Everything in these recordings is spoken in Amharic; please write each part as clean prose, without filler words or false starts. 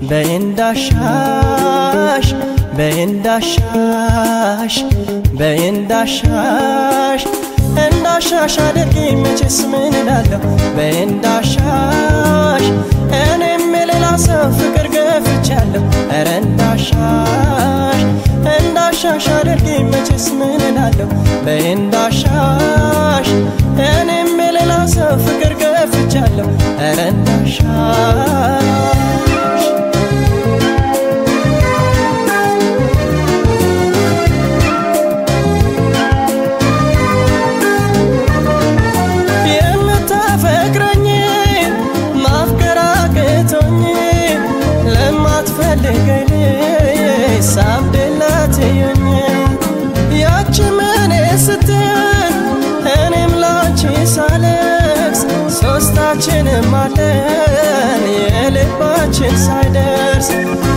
በእንዳሻሽ በእንዳሻሽ በእንዳሻሽ እንዳሻሽ አድርጊ መቼስ ምን እላለሁ በእንዳሻሽ እኔም ሌላ ሰው ፍቅር ገፍቻለሁ ኧረ እንዳሻሽ እንዳሻሽ አድርጊ መቼስ ምን እላለሁ በእንዳሻሽ እኔም ሌላ ሰው ፍቅር ገፍቻለሁ ኧረ እንዳሻሽ ሳብደላትየኝ ያቺ ምን ስትል እኔም ላንቺ ሳለቅስ ሶስታችንም አለን የልባችን ሳይደርስ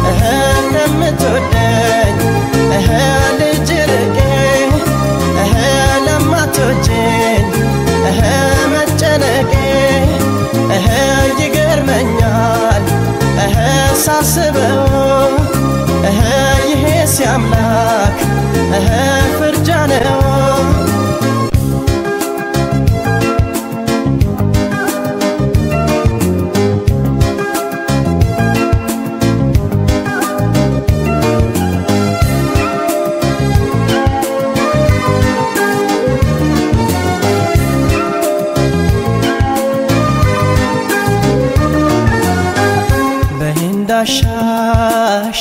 እንደምትወደኝ ልጅ ርቄ ለማትወጂኝ መጨነቄ ይገርመኛል ሳስበው ይሄ ሲያምላክ ፍርጃ ነው በእንዳሻሽ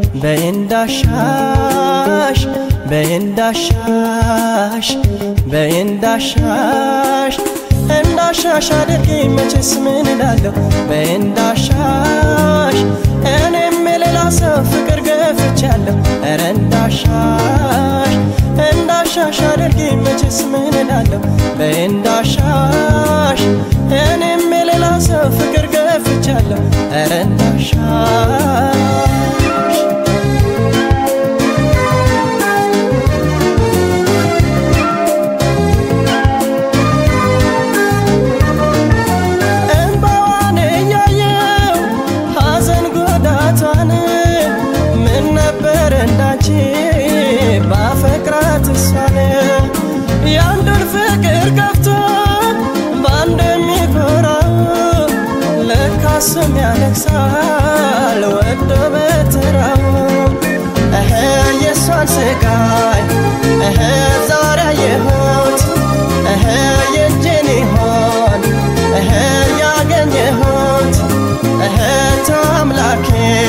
በእንዳሻሽ በእንዳሻሽ በእንዳሻሽ እንዳሻሽ አድርጊ መቼስ ምን እላለሁ በእንዳሻሽ እኔም ሌላ ሰው ፍቅር ገፍቻለሁ ኧረ እንዳሻሽ እንዳሻሽ አድርጊ መቼስ ምን እላለሁ በእንዳሻሽ እኔም ሌላ ሰው ፍቅር ገፍቻለሁ ኧረ እንዳሻሽ ባፈቅራት እሷን ያንዱን ፍቅር ከፍቶ ባንድ የሚኮራው ለካስም ያለቅሳል ወዶ በተራው የእሷን ስቃይ ዛሬ አየሁት የእጄን ይሆን ያገኘሁት ተው አምላኬ